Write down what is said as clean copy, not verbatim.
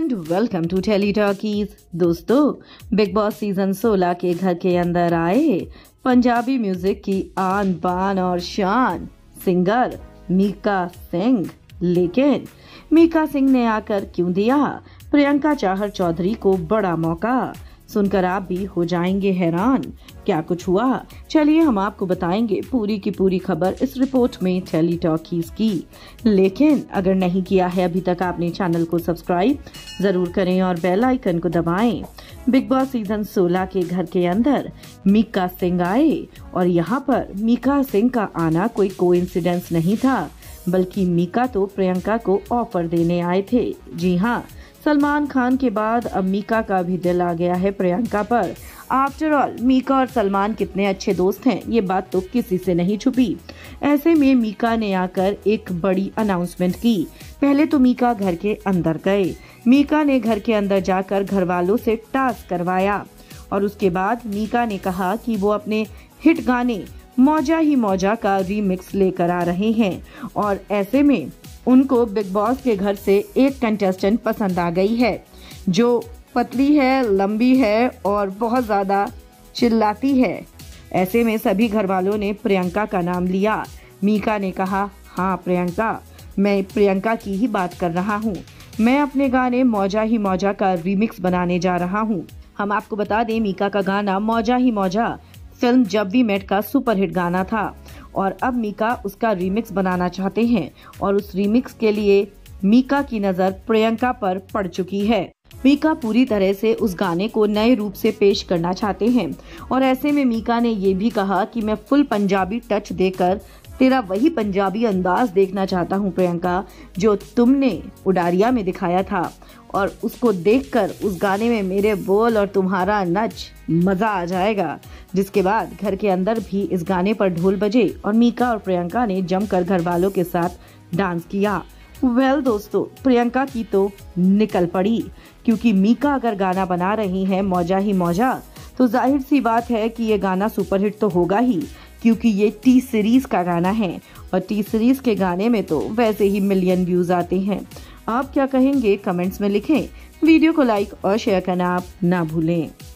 And welcome to tele talkies. दोस्तों, Bigg Boss season 16 के घर के अंदर आए पंजाबी म्यूजिक की आन बान और शान सिंगर मीका सिंह। लेकिन मीका सिंह ने आकर क्यों दिया प्रियंका चाहर चौधरी को बड़ा मौका? सुनकर आप भी हो जाएंगे हैरान। क्या कुछ हुआ, चलिए हम आपको बताएंगे पूरी की पूरी खबर इस रिपोर्ट में टेली टॉकीज की। लेकिन अगर नहीं किया है अभी तक आपने चैनल को सब्सक्राइब जरूर करें और बेल आइकन को दबाएं। बिग बॉस सीजन 16 के घर के अंदर मीका सिंह आए और यहाँ पर मीका सिंह का आना कोई कोइंसिडेंस नहीं था, बल्कि मीका तो प्रियंका को ऑफर देने आए थे। जी हाँ, सलमान खान के बाद अब मीका का भी दिल आ गया है प्रियंका पर। आफ्टर ऑल मीका और सलमान कितने अच्छे दोस्त हैं, ये बात तो किसी से नहीं छुपी। ऐसे में मीका ने आकर एक बड़ी अनाउंसमेंट की। पहले तो मीका घर के अंदर गए। मीका ने घर के अंदर जाकर घर वालों से टास्क करवाया और उसके बाद मीका ने कहा कि वो अपने हिट गाने मौजा ही मौजा का रीमिक्स लेकर आ रहे हैं और ऐसे में उनको बिग बॉस के घर से एक कंटेस्टेंट पसंद आ गई है जो पतली है, लंबी है और बहुत ज्यादा चिल्लाती है। ऐसे में सभी घर वालों ने प्रियंका का नाम लिया। मीका ने कहा, हाँ प्रियंका, मैं प्रियंका की ही बात कर रहा हूँ। मैं अपने गाने मौजा ही मौजा का रीमिक्स बनाने जा रहा हूँ। हम आपको बता दें, मीका का गाना मौजा ही मौजा फिल्म जब वी मेट का सुपरहिट गाना था और अब मीका उसका रीमिक्स बनाना चाहते हैं और उस रीमिक्स के लिए मीका की नजर प्रियंका पर पड़ चुकी है। मीका पूरी तरह से उस गाने को नए रूप से पेश करना चाहते हैं और ऐसे में मीका ने ये भी कहा कि मैं फुल पंजाबी टच देकर तेरा वही पंजाबी अंदाज देखना चाहता हूँ प्रियंका, जो तुमने उडारिया में दिखाया था और उसको देखकर उस गाने में मेरे बोल और तुम्हारा नच मजा आ जाएगा। जिसके बाद घर के अंदर भी इस गाने पर ढोल बजे और मीका और प्रियंका ने जमकर घर वालों के साथ डांस किया। दोस्तों, प्रियंका की तो निकल पड़ी, क्योंकि मीका अगर गाना बना रही है मौजा ही मौजा तो जाहिर सी बात है कि ये गाना सुपरहिट तो होगा ही, क्योंकि ये टी सीरीज का गाना है और टी सीरीज के गाने में तो वैसे ही मिलियन व्यूज आते हैं। आप क्या कहेंगे कमेंट्स में लिखें। वीडियो को लाइक और शेयर करना आप ना भूलें।